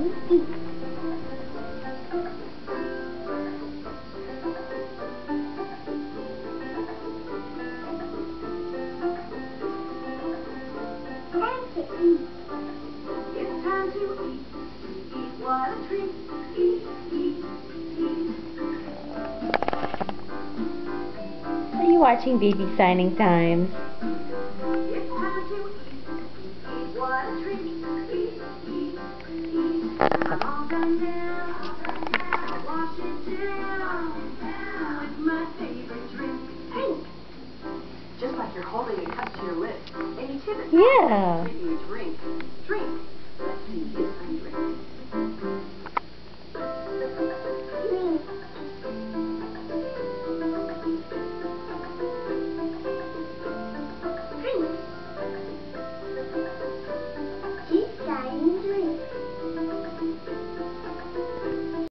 eat. Time to eat. It's time to eat. Eat what a treat. Eat, eat, eat. What are you watching, Baby Signing Times? It's time to eat. Eat what a treat. Eat, eat, eat. I'm all done now. Wash it down with my favorite drink. Pink. Just like you're holding a cup to your lips. And you tip it back Yeah. when you drink. Drink. Let's see this drink.